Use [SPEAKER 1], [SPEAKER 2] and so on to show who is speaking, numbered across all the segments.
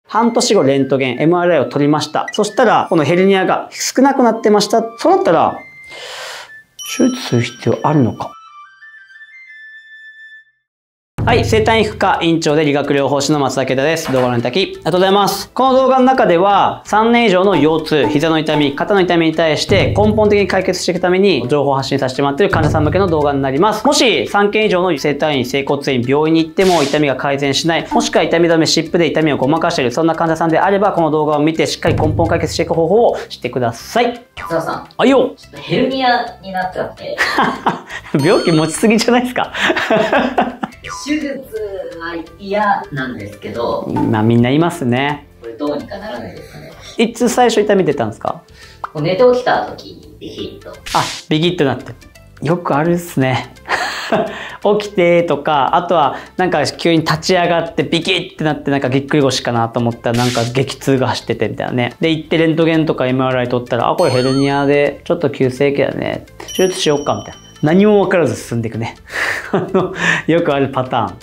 [SPEAKER 1] 半年後レントゲン、MRI を取りました。そしたら、このヘルニアが少なくなってました。そうなったら、手術する必要あるのか。はい、生体皮膚科院長で理学療法士の松田啓太です。動画の頂き、ありがとうございます。この動画の中では、3年以上の腰痛、膝の痛み、肩の痛みに対して根本的に解決していくために情報を発信させてもらっている患者さん向けの動画になります。もし3件以上の整体院、整骨院、病院に行っても痛みが改善しない、もしくは痛み止め、湿布で痛みをごまかしている、そんな患者さんであれば、この動画を見てしっかり根本解決していく方法を知ってください。
[SPEAKER 2] 松田さん。
[SPEAKER 1] はいよ。
[SPEAKER 2] ちょっとヘルニアになっちゃって。
[SPEAKER 1] 病気持ちすぎじゃないですか。
[SPEAKER 2] 手術は嫌なんですけど。
[SPEAKER 1] まあみんな言いますね。
[SPEAKER 2] これどうにかならないですかね。
[SPEAKER 1] いつ最初痛み出たんですか？
[SPEAKER 2] 寝て起きた時にビキッと。
[SPEAKER 1] あ、ビキッとなって。よくあるっすね。起きてとか、あとはなんか急に立ち上がってビキッってなってなんかぎっくり腰かなと思ったらなんか激痛が走っててみたいなね。で、行ってレントゲンとか MRI 取ったら、あ、これヘルニアでちょっと急性期だね。手術しようかみたいな。何も分からず進んでいくね。よくあるパターン。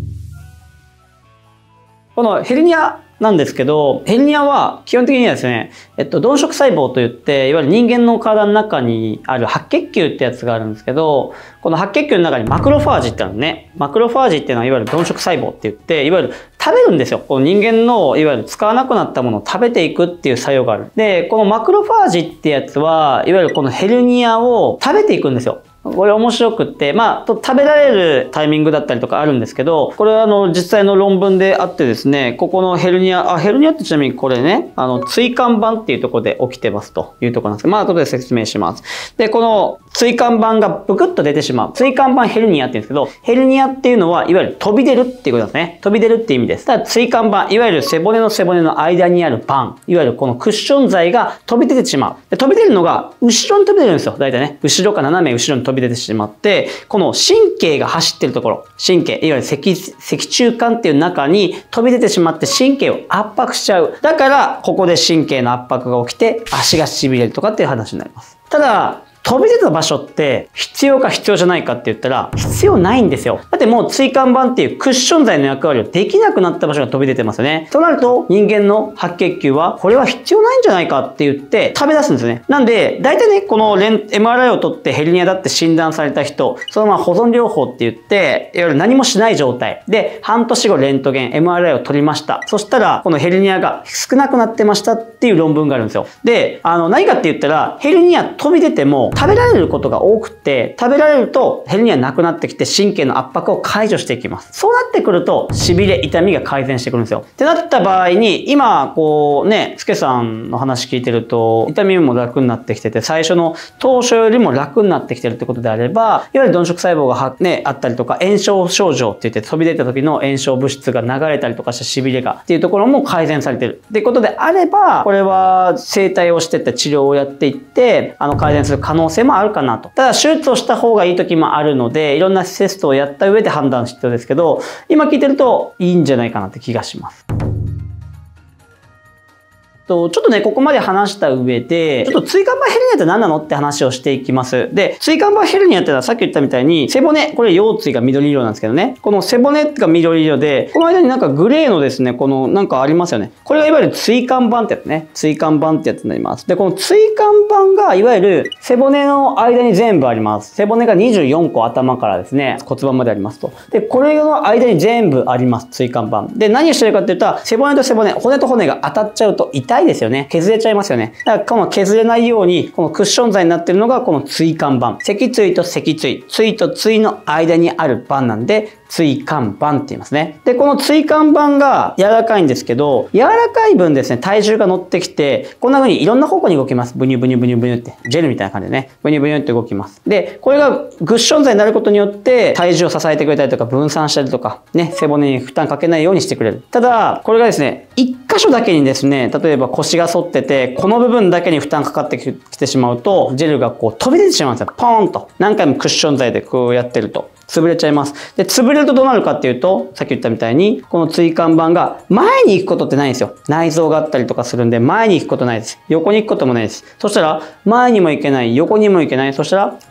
[SPEAKER 1] このヘルニアなんですけど、ヘルニアは基本的にはですね、鈍色細胞といって、いわゆる人間の体の中にある白血球ってやつがあるんですけど、この白血球の中にマクロファージってあるのね。マクロファージっていうのはいわゆる鈍色細胞って言って、いわゆる食べるんですよ。この人間のいわゆる使わなくなったものを食べていくっていう作用がある。で、このマクロファージってやつは、いわゆるこのヘルニアを食べていくんですよ。これ面白くって、まあ、食べられるタイミングだったりとかあるんですけど、これは実際の論文であってですね、ここのヘルニアってちなみにこれね、椎間板っていうところで起きてますというところなんですけど、まあ、後で説明します。で、この椎間板がブクッと出てしまう。椎間板ヘルニアって言うんですけど、ヘルニアっていうのは、いわゆる飛び出るっていうことですね。飛び出るっていう意味です。ただ、椎間板、いわゆる背骨の間にある板、いわゆるこのクッション材が飛び出てしまう。で、飛び出るのが、後ろに飛び出るんですよ。大体ね。後ろか斜め後ろに飛び出てしまって、この神経が走ってるところ、神経、いわゆる脊柱管っていう中に飛び出てしまって神経を圧迫しちゃう。だから、ここで神経の圧迫が起きて、足が痺れるとかっていう話になります。ただ、飛び出た場所って必要か必要じゃないかって言ったら必要ないんですよ。だってもう椎間板っていうクッション材の役割をできなくなった場所が飛び出てますよね。となると人間の白血球はこれは必要ないんじゃないかって言って食べ出すんですね。なんで大体ね、このMRI を取ってヘルニアだって診断された人、そのまま保存療法って言って、いわゆる何もしない状態で半年後レントゲン、MRI を取りました。そしたらこのヘルニアが少なくなってましたっていう論文があるんですよ。で、何かって言ったらヘルニア飛び出ても食べられることが多くて、食べられるとヘルニアなくなってきて神経の圧迫を解除していきます。そうなってくると、痺れ、痛みが改善してくるんですよ。ってなった場合に、今、こうね、スケさんの話聞いてると、痛みも楽になってきてて、最初の当初よりも楽になってきてるってことであれば、いわゆる鈍色細胞があったりとか、炎症症状って言って飛び出た時の炎症物質が流れたりとかした痺れがっていうところも改善されてるっていうことであれば、これは整体をしていった治療をやっていって、改善する可能性もあるかなと。ただ手術をした方がいい時もあるので、いろんなテストをやった上で判断必要ですけど、今聞いてるといいんじゃないかなって気がします。ちょっとね、ここまで話した上で、ちょっと椎間板ヘルニアって何なのって話をしていきます。で、椎間板ヘルニアってのはさっき言ったみたいに、背骨、これ腰椎が緑色なんですけどね、この背骨が緑色で、この間になんかグレーのですね、このなんかありますよね。これがいわゆる椎間板ってやつね。椎間板ってやつになります。で、この椎間板がいわゆる背骨の間に全部あります。背骨が24個頭からですね、骨盤までありますと。で、これの間に全部あります。椎間板。で、何をしてるかって言ったら、背骨と背骨、骨と骨が当たっちゃうと痛いですよね。削れちゃいますよね。だからこの削れないように、このクッション材になってるのがこの椎間板。脊椎と脊椎、椎と椎の間にある板なんで、椎間板って言いますね。で、この椎間板が柔らかいんですけど、柔らかい分ですね、体重が乗ってきて、こんな風にいろんな方向に動きます。ブニュブニュブニュブニュって。ジェルみたいな感じでね、ブニュブニュって動きます。で、これがクッション材になることによって、体重を支えてくれたりとか、分散したりとか、ね、背骨に負担かけないようにしてくれる。ただ、これがですね、一箇所だけにですね、例えば腰が反ってて、この部分だけに負担かかってきてしまうと、ジェルがこう飛び出てしまうんですよ。ポーンと。何回もクッション材でこうやってると。潰れちゃいます。で、潰れるとどうなるかっていうと、さっき言ったみたいに、この椎間板が前に行くことってないんですよ。内臓があったりとかするんで、前に行くことないです。横に行くこともないです。そしたら、前にも行けない、横にも行けない。そしたら、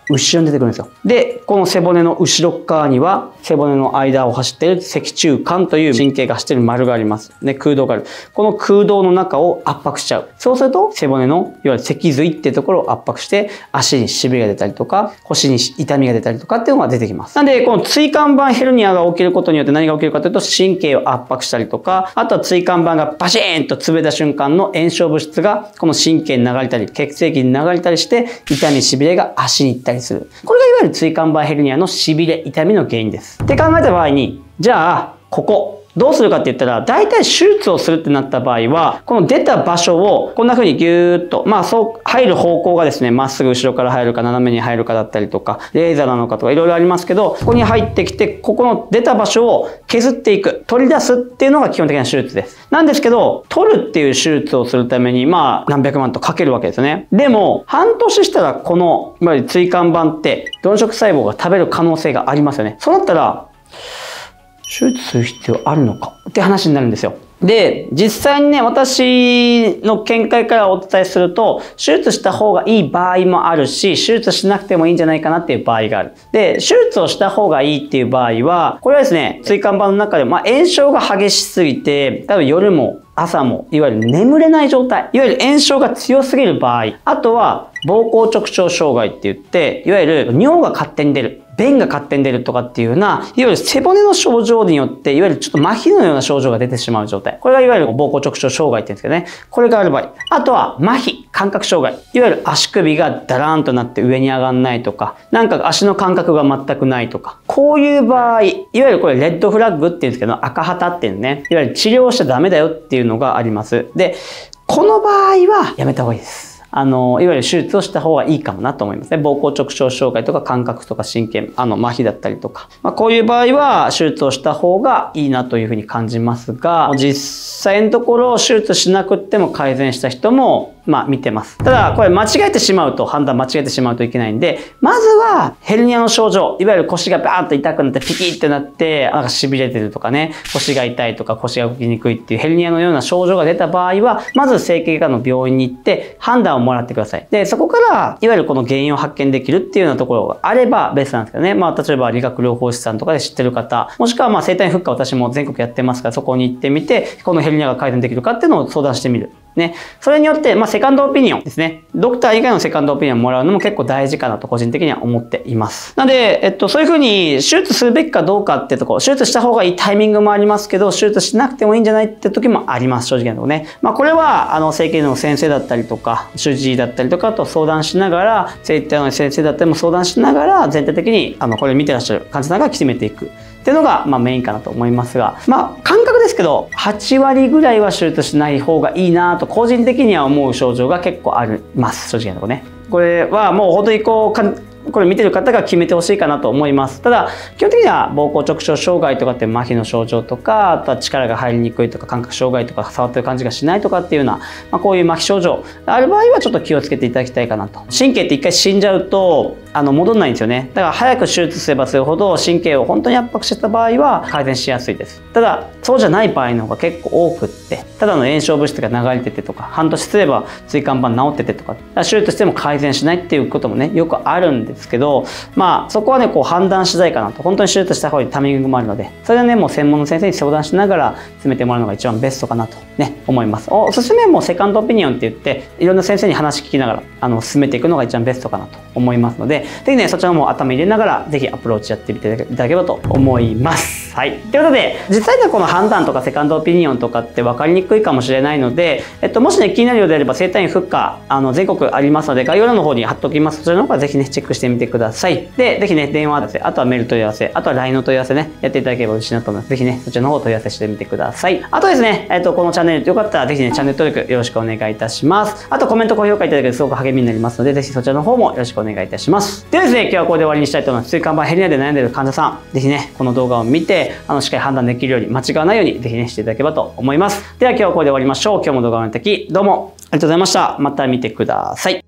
[SPEAKER 1] 後ろに出てくるんですよ。で、この背骨の後ろ側には、背骨の間を走っている脊柱管という神経が走っている丸があります。ね、空洞がある。この空洞の中を圧迫しちゃう。そうすると、背骨の、いわゆる脊髄っていうところを圧迫して、足に痺れが出たりとか、腰に痛みが出たりとかっていうのが出てきます。なんで、この椎間板ヘルニアが起きることによって何が起きるかというと、神経を圧迫したりとか、あとは椎間板がバシーンと潰れた瞬間の炎症物質が、この神経に流れたり、血液に流れたりして、痛み、痺れが足に行ったりする。これがいわゆる椎間板ヘルニアの痺れ、痛みの原因です。って考えた場合に、じゃあ、ここ。どうするかって言ったら、大体手術をするってなった場合は、この出た場所をこんな風にギューッと、そう入る方向がですね、まっすぐ後ろから入るか斜めに入るかだったりとか、レーザーなのかとかいろいろありますけど、ここに入ってきて、ここの出た場所を削っていく、取り出すっていうのが基本的な手術です。なんですけど、取るっていう手術をするために、何百万とかけるわけですよね。でも、半年したらこの、いわゆる椎間板って鈍色細胞が食べる可能性がありますよね。そうなったら、手術する必要あるのかって話になるんですよ。で、実際にね、私の見解からお伝えすると、手術した方がいい場合もあるし、手術しなくてもいいんじゃないかなっていう場合がある。で、手術をした方がいいっていう場合は、これはですね、椎間板の中でも、炎症が激しすぎて、多分夜も朝も、いわゆる眠れない状態、いわゆる炎症が強すぎる場合、あとは、膀胱直腸障害って言って、いわゆる尿が勝手に出る。便が勝手に出るとかっていうような、いわゆる背骨の症状によって、いわゆるちょっと麻痺のような症状が出てしまう状態。これがいわゆる膀胱直腸障害って言うんですけどね。これがある場合。あとは麻痺、感覚障害。いわゆる足首がダラーンとなって上に上がんないとか、なんか足の感覚が全くないとか。こういう場合、いわゆるこれレッドフラッグって言うんですけど、赤旗っていうね。いわゆる治療しちゃダメだよっていうのがあります。で、この場合はやめた方がいいです。いわゆる手術をした方がいいかもなと思いますね。膀胱直腸障害とか感覚とか神経、麻痺だったりとか。こういう場合は手術をした方がいいなというふうに感じますが、実際のところ手術しなくっても改善した人も見てます。ただ、これ間違えてしまうと、判断間違えてしまうといけないんで、まずはヘルニアの症状、いわゆる腰がバーンと痛くなってピキってなって、なんか痺れてるとかね、腰が痛いとか腰が動きにくいっていうヘルニアのような症状が出た場合は、まず整形外科の病院に行って判断をもらってください。で、そこから、いわゆるこの原因を発見できるっていうようなところがあればベストなんですけどね。例えば理学療法士さんとかで知ってる方、もしくは生体院フッ化私も全国やってますから、そこに行ってみて、このヘルニアが改善できるかっていうのを相談してみる。ね。それによって、セカンドオピニオンですね。ドクター以外のセカンドオピニオンをもらうのも結構大事かなと個人的には思っています。なので、そういうふうに手術するべきかどうかってところ、手術した方がいいタイミングもありますけど、手術しなくてもいいんじゃないって時もあります。正直なところね。これは、整形の先生だったりとか、主治医だったりとかと相談しながら、整体の先生だったりも相談しながら、全体的に、これ見てらっしゃる患者さんが決めていく。っていうのが、メインかなと思いますが、感覚ですけど、8割ぐらいは手術しない方がいいなと、個人的には思う症状が結構あります。正直なところね。これはもう本当にこれ見てる方が決めてほしいかなと思います。ただ、基本的には膀胱直腸障害とかって麻痺の症状とか、あとは力が入りにくいとか、感覚障害とか、触ってる感じがしないとかっていうような、こういう麻痺症状がある場合はちょっと気をつけていただきたいかなと。神経って一回死んじゃうと、戻んないんですよね。だから早く手術すればするほど神経を本当に圧迫してた場合は改善しやすいです。ただ、そうじゃない場合の方が結構多くって、ただの炎症物質が流れててとか、半年すれば椎間板治っててとか、手術しても改善しないっていうこともね、よくあるんですけど、そこはね、判断次第かなと。本当に手術した方がいいタイミングもあるので、それはね、もう専門の先生に相談しながら進めてもらうのが一番ベストかなとね、思います。おすすめはもうセカンドオピニオンって言って、いろんな先生に話聞きながら、進めていくのが一番ベストかなと思いますので、ぜひね、そちらも頭入れながら、ぜひアプローチやってみていただければと思います。はい。ということで、実際にこの判断とかセカンドオピニオンとかって分かりにくいかもしれないので、もしね、気になるようであれば、生体院フッ化、全国ありますので、概要欄の方に貼っておきます。そちらの方からぜひね、チェックしてみてください。で、ぜひね、電話ですね、あとはメール問い合わせ、あとは LINE の問い合わせね、やっていただければ嬉しいなと思います。ぜひね、そちらの方を問い合わせしてみてください。あとですね、このチャンネルよかったら、ぜひね、チャンネル登録よろしくお願いいたします。あと、コメント、高評価いただけるとすごく励みになりますので、ぜひそちらの方もよろしくお願いいたします。ではですね、今日はこれで終わりにしたいと思います。椎間板ヘルニアで悩んでいる患者さん、ぜひね、この動画を見て、しっかり判断できるように、間違わないように、ぜひね、していただければと思います。では今日はこれで終わりましょう。今日も動画を見ていただき、どうもありがとうございました。また見てください。